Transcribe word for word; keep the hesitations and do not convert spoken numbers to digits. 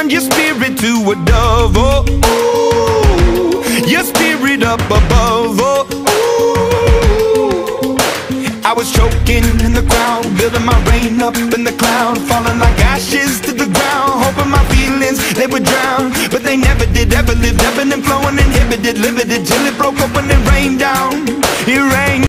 turned your spirit to a dove. Oh, ooh, your spirit up above. Oh, ooh. I was choking in the crowd, building my rain up in the cloud, falling like ashes to the ground, hoping my feelings, they would drown. But they never did, ever lived, ebbing and flowing, inhibited, limited, till it broke up when it rained down. It rained